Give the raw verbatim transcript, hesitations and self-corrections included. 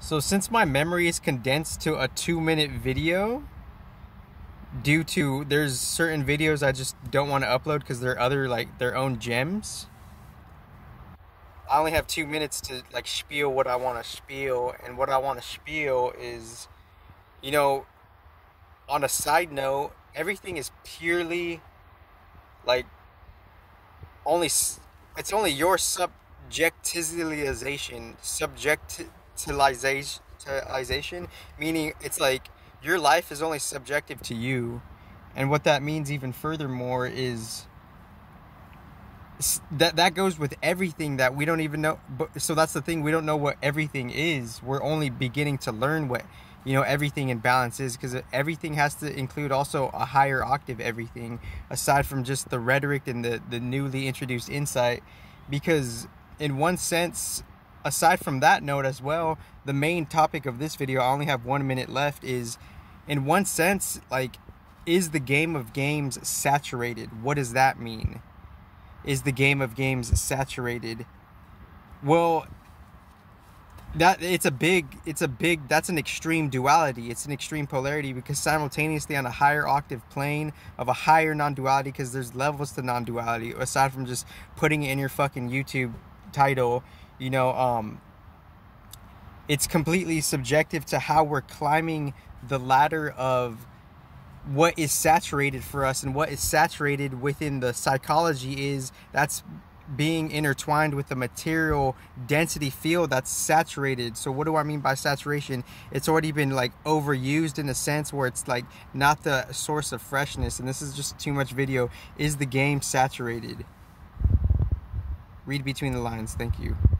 So since my memory is condensed to a two minute video, due to there's certain videos I just don't want to upload because they're other like their own gems. I only have two minutes to like spiel what I want to spiel, and what I want to spiel is, you know, on a side note, everything is purely like only it's only your subjectivization, subjectivization, meaning it's like your life is only subjective to you. And what that means even furthermore is that that goes with everything that we don't even know. But so that's the thing, we don't know what everything is. We're only beginning to learn what, you know, everything in balance is, because everything has to include also a higher octave everything, aside from just the rhetoric and the the newly introduced insight. Because in one sense, aside from that note as well, the main topic of this video, I only have one minute left, is in one sense, like, is the game of games saturated? What does that mean? Is the game of games saturated? Well, that it's a big, it's a big, that's an extreme duality. It's an extreme polarity, because simultaneously on a higher octave plane of a higher non-duality, because there's levels to non-duality, aside from just putting it in your fucking YouTube title, you know, um, it's completely subjective to how we're climbing the ladder of what is saturated for us. And what is saturated within the psychology is that's being intertwined with the material density field that's saturated. So what do I mean by saturation? It's already been like overused in a sense where it's like not the source of freshness. And this is just too much video. Is the game saturated? Read between the lines. Thank you.